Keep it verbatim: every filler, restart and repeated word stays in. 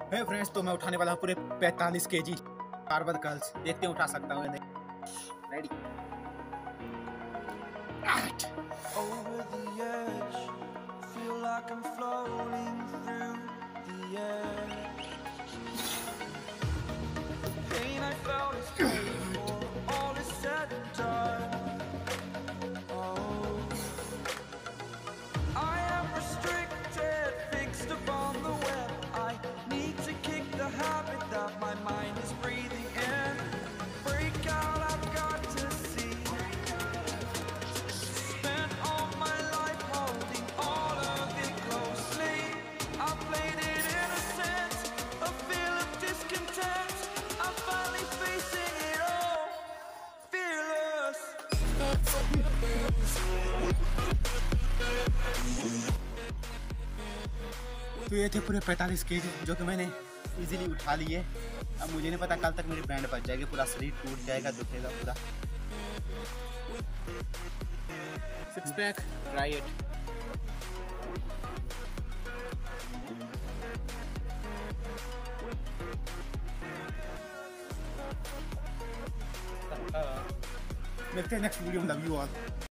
हे friends, तो मैं उठाने वाला हूँ पूरे पैंतालीस केजी बारबल कर्ल्स। देखते हैं उठा सकता हूँ या नहीं। Ready. Over the edge, feel like I'm floating through the air. Pain I felt is paid for, all is said and done. Oh, I am restricted, fixed upon the web. I need to kick the habit that my mind is breathing in. Break out, I've got to see. Spent all my life holding all of it closely. I played it innocent, a feel of discontent. I'm finally facing it all, fearless. तो ये थे पूरे पैंतालीस KG जो कि मैंने easily उठा लिए। अब मुझे नहीं पता कल तक मेरी बैंड बच जाएगी, पूरा शरीर टूट जाएगा, दुखेगा पूरा। Six pack, try it. मिलते हैं नेक्स्ट वीडियो में। Love you all.